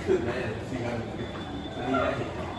คือได้สิครับอันนี้ได้